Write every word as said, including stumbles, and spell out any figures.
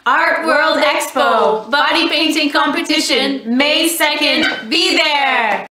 Art World Expo, body painting competition, May second. Be there!